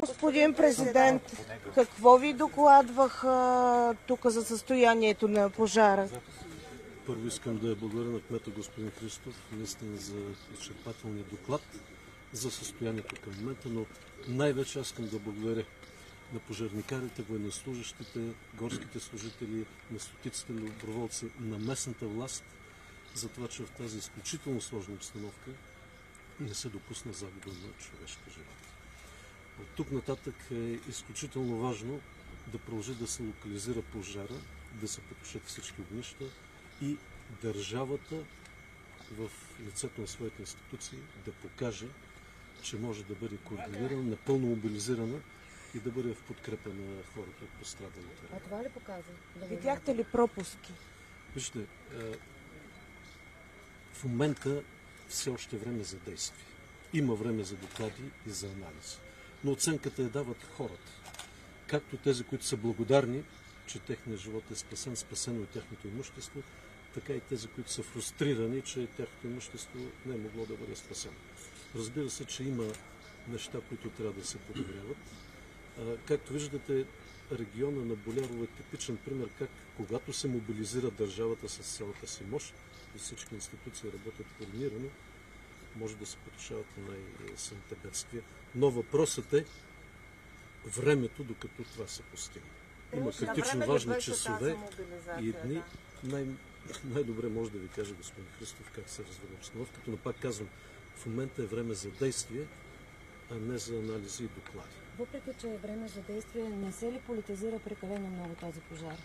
Господин президент, какво ви докладваха тук за състоянието на пожара? Първо искам да благодаря на кмета господин Христов наистина за изчерпателния доклад за състоянието към момента, но най-вече аз искам да благодаря на пожарникарите, военнослужащите, горските служители, на стотиците доброволци, на местната власт, за това, че в тази изключително сложна обстановка не се допусна загуба на човешки живот. От тук нататък е изключително важно да продължи да се локализира пожара, да се потушат всички огнища и държавата в лицето на своите институции да покаже, че може да бъде координирана, напълно мобилизирана и да бъде в подкрепа на хората от пострадалите. А това ли показва? Видяхте ли пропуски? Вижте, в момента все още е време за действие. Има време за доклади и за анализ. Но оценката я дават хората. Както тези, които са благодарни, че техният живот е спасен, спасено и тяхното имущество, така и тези, които са фрустрирани, че тяхното имущество не е могло да бъде спасено. Разбира се, че има неща, които трябва да се подобряват. Както виждате, региона на Болярово е типичен пример как когато се мобилизира държавата с цялата си мощ и всички институции работят координирано, може да се потушават най-силните бедствия. Но въпросът е времето, докато това се постигне. Има критично важни часове и дни. Най-добре може да ви каже господин Христов как се развива обстановката, но пак казвам, в момента е време за действие, а не за анализи и доклади. Въпреки, че е време за действие, не се ли политизира прекалено много този пожар?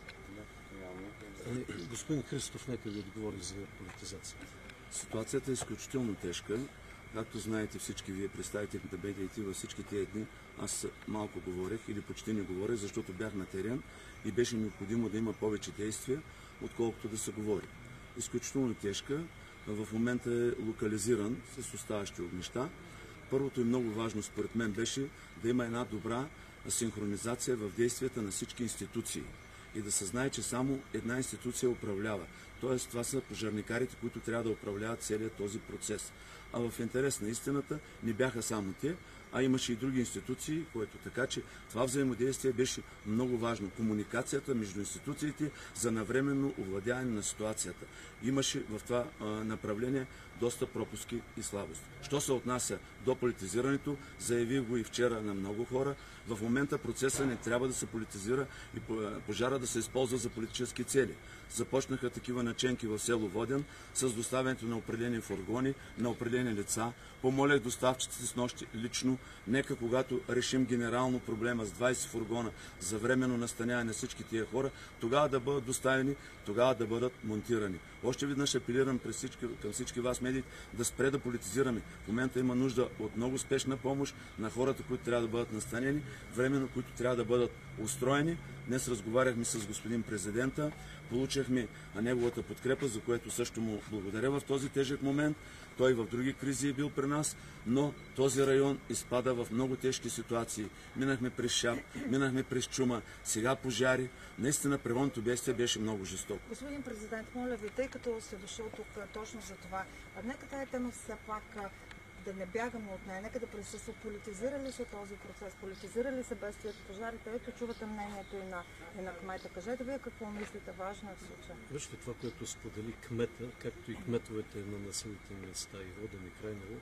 Господин Христов, нека ви отговори за политизацията. Ситуацията е изключително тежка. Както знаете всички вие, представителите на БТИ, във всички тези дни аз малко говорех или почти не говорех, защото бях на терен и беше необходимо да има повече действия, отколкото да се говори. Изключително тежка. В момента е локализиран с оставащи огнища. Първото и много важно според мен беше да има една добра синхронизация в действията на всички институции и да се знае, че само една институция управлява. Тоест, това са пожарникарите, които трябва да управляват целият този процес. А в интерес на истината не бяха само те, а имаше и други институции, което така, че това взаимодействие беше много важно. Комуникацията между институциите за навременно овладяване на ситуацията. Имаше в това направление доста пропуски и слабости. Що се отнася до политизирането, заявих го и вчера на много хора, в момента процесът не трябва да се политизира и пожара да се използва за политически цели. Започнаха такива наченки в село Воден с доставянето на определени фургони, на определени лица. Помолях доставчиците с нощи лично, нека когато решим генерално проблема с 20 фургона за временно настаняване на всички тия хора, тогава да бъдат доставени, тогава да бъдат монтирани. Още веднъж апелирам към всички вас, медии, да спре да политизираме. В момента има нужда от много спешна помощ на хората, които трябва да бъдат настанени, временно, които трябва да бъдат устроени. Днес разговаряхме с господин президента, получихме неговата подкрепа, за което също му благодаря в този тежък момент. Той в други кризи е бил при нас, но този район изпада в много тежки ситуации. Минахме през шап, минахме през чума, сега пожари. Наистина природното бедствие беше много жестоко. Господин президент, моля ви, тъй като сте дошъл тук точно за това, нека тази тема все пак да не бягаме от нея, нека да присъства. Политизира ли се този процес, политизира ли се бедствието, пожарите? Ето чувате мнението и на кмета. Кажете вие какво мислите, важно е в случая. Вижте това, което сподели кмета, както и кметовете на населените места и Воден и Крайново,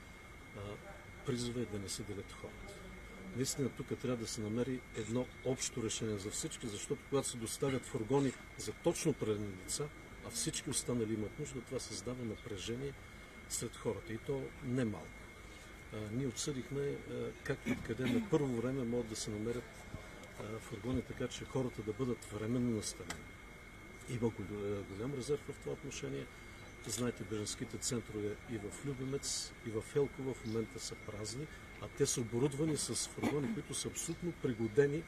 призове да не се делят хората. Наистина тук трябва да се намери едно общо решение за всички, защото когато се доставят фургони за точно определени лица, а всички останали имат нужда, това създава напрежение сред хората и то не малко. Ние обсъдихме как и къде на първо време могат да се намерят фургони, така че хората да бъдат временно настанени. Има голям резерв в това отношение. Знаете, бежанските центрове и в Любимец, и в Елково в момента са празни, а те са оборудвани с фургони, които са абсолютно пригодени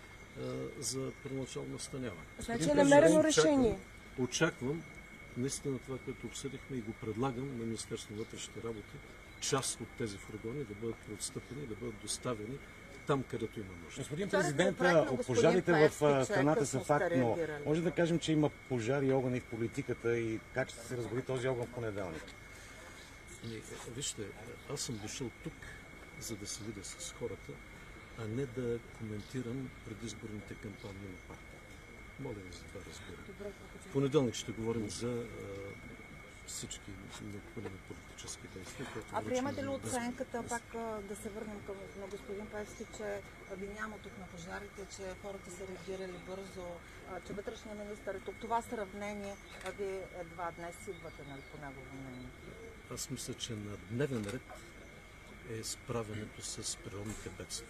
за първоначално настаняване. Значи е намерено решение. Очаквам наистина това, което обсъдихме и го предлагам на Министерството на вътрешните работи, част от тези фургони да бъдат преотстъпени, да бъдат доставени там, където има нужда. Господин президент, пожарите в страната са факт, но може да кажем, че има пожари и огън и в политиката и как ще се разбери този огън в понеделник? Вижте, аз съм дошъл тук, за да се видя с хората а не да коментирам предизборните кампании на партията. Моля ви за това разбиране. В понеделник ще говорим за всички необходими политически действия. А приемате ли оценката, пак да се върнем към на господин Певски, че ви няма тук на пожарите, че хората са реагирали бързо, че вътрешният министър е тук? Това сравнение, вие едва днес идвате, нали, по негово мнение? Аз мисля, че на дневен ред е справянето с природните бедствия.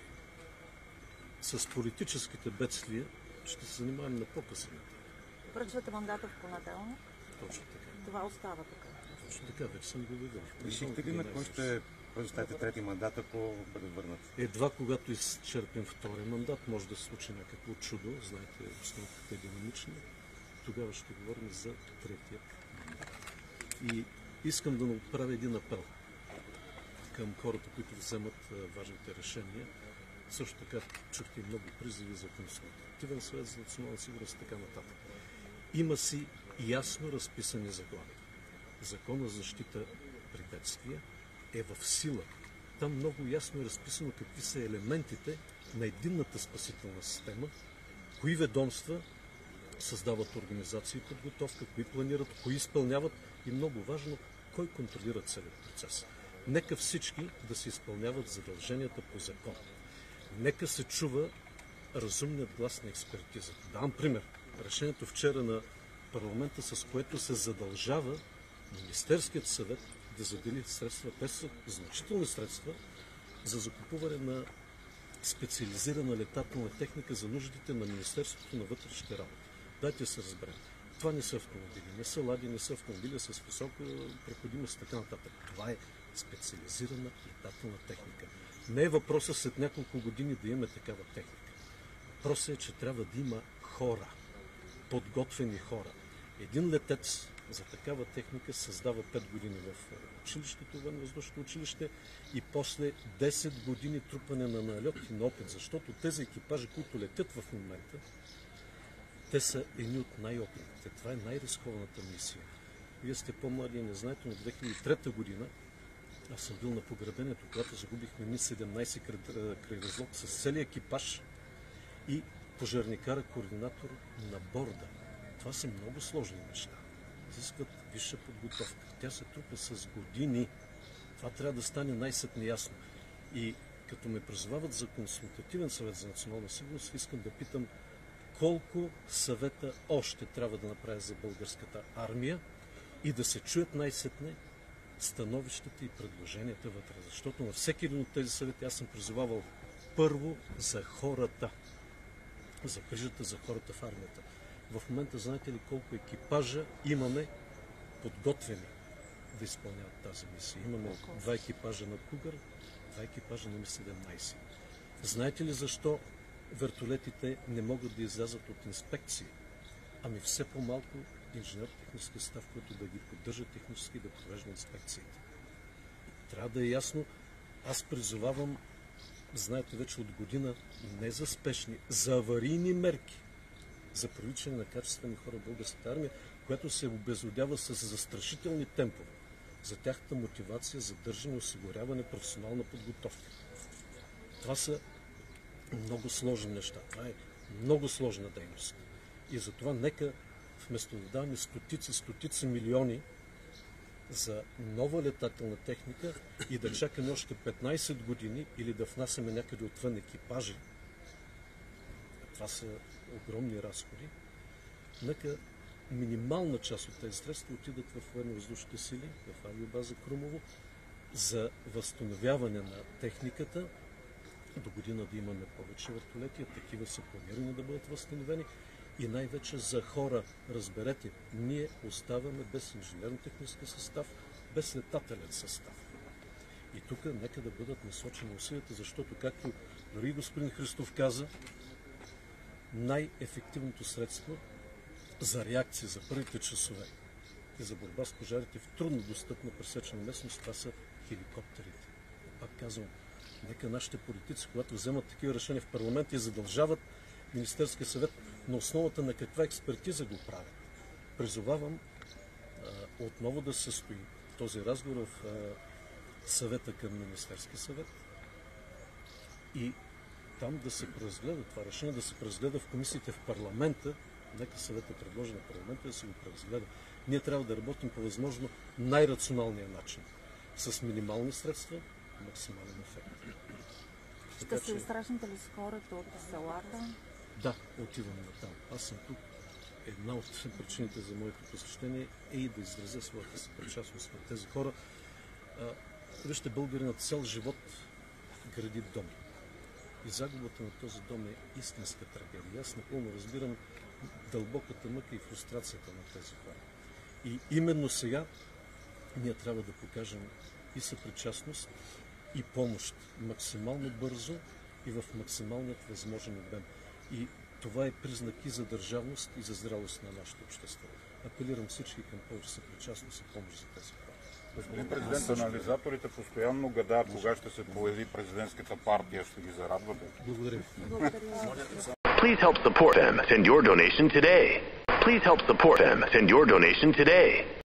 С политическите бедствия ще се занимаваме на по-късен етап. Връчвате мандата в понеделник? Точно така. Това остава така. Точно така, вече съм го видел. Решихте ли на кой ще предоставите трети мандат, ако бъде върнат? Едва когато изчерпим втория мандат, може да се случи някакво чудо. Знаете, обстановката е динамична. Тогава ще говорим за третия мандат. И искам да направя един апел към хората, които вземат важните решения. Също така чухте много призиви за консултативен съвет за национална сигурност и така нататък. Има си ясно разписани заглавия. Закона за защита при бедствия е в сила. Там много ясно е разписано какви са елементите на единната спасителна система, кои ведомства създават организации и подготовка, кои планират, кои изпълняват и много важно, кой контролира целият процес. Нека всички да се изпълняват задълженията по закон. Нека се чува разумният глас на експертизата. Давам пример. Решението вчера на парламента, с което се задължава Министерският съвет да задели средства, те са значителни средства за закупуване на специализирана летателна техника за нуждите на Министерството на вътрешните работи. Дайте се разберем. Това не са автомобили, не са лади, не са автомобили с висока проходимост и така нататък. Това е специализирана летателна техника. Не е въпросът след няколко години да имаме такава техника. Въпросът е, че трябва да има хора, подготвени хора. Един летец за такава техника създава 5 години в училището, военно-въздушното училище и после 10 години трупане на налет и на опит, защото тези екипажи, които летят в момента, те са едни от най-опитните. Това е най-рискованата мисия. Вие сте по-млади и не знаете, но в 2003 година аз съм бил на погребението, когато загубихме Ми-17 край Разлог с целият екипаж и пожарникара, координатор на борда. Това са много сложни неща. Изискват висша подготовка. Тя се трупа с години. Това трябва да стане най-сетне ясно. И като ме призовават за консултативен съвет за национална сигурност, искам да питам колко съвета още трябва да направя за българската армия и да се чуят най-сетне становищата и предложенията вътре. Защото на всеки един от тези съвети аз съм призовавал първо за хората. За грижата за хората в армията. В момента знаете ли колко екипажа имаме подготвени да изпълняват тази мисия? Имаме 2 екипажа на Кугър, 2 екипажа на Ми-17. Знаете ли защо вертолетите не могат да излязат от инспекции? Ами все по-малко инженер-технически състав, който да ги поддържа технически и да провежда инспекциите. Трябва да е ясно. Аз призовавам, знаете вече от година, не за спешни, за аварийни мерки, за привличане на качествени хора в българската армия, която се обезлюдява с застрашителни темпове. За тяхната мотивация, задържане, осигуряване, професионална подготовка. Това са много сложни неща. Това е много сложна дейност. И затова нека вместо да даваме стотици милиони за нова летателна техника и да чакаме още 15 години или да внасяме някъде отвън екипажи, това са огромни разходи, нека минимална част от тези средства отидат в военно-въздушните сили, в авиобаза Крумово, за възстановяване на техниката. До година да имаме повече вертолети, такива са планирани да бъдат възстановени. И най-вече за хора, разберете, ние оставаме без инженерно-технически състав, без летателен състав. И тук нека да бъдат насочени усилията, защото, както дори господин Христов каза, най-ефективното средство за реакция за първите часове и за борба с пожарите в трудно достъпна пресечена местност, това са хеликоптерите. Пак казвам, нека нашите политици, когато вземат такива решения в парламента и задължават Министерския съвет, на основата на каква експертиза го правят. Призовавам отново да се състои този разговор в съвета към Министерския съвет и там да се преразгледа това решение, да се преразгледа в комисиите в парламента. Нека съветът предложи на парламента да се го преразгледа. Ние трябва да работим по възможно най-рационалния начин. С минимални средства, максимален ефект. Ще се срещнете ли с хората от селата? Да, отиваме на там. Аз съм тук. Една от причините за моето посещение е и да изразя своята съпричастност на тези хора. Вижте, българинът цял живот гради дом. И загубата на този дом е истинска трагедия. Аз напълно разбирам дълбоката мъка и фрустрацията на тези хора. И именно сега ние трябва да покажем и съпричастност, и помощ максимално бързо и в максималният възможен обем. И това е признак и за държавност, и за зрелост на нашето общество. Апелирам всички към повече съпричастност и помощ за тези хора. Господин президент, анализаторите постоянно гадаят кога ще се появи президентската партия. Ще ги зарадвате? Благодаря ви. Please help support them. Send your donation today. Please help support them. Send your donation today.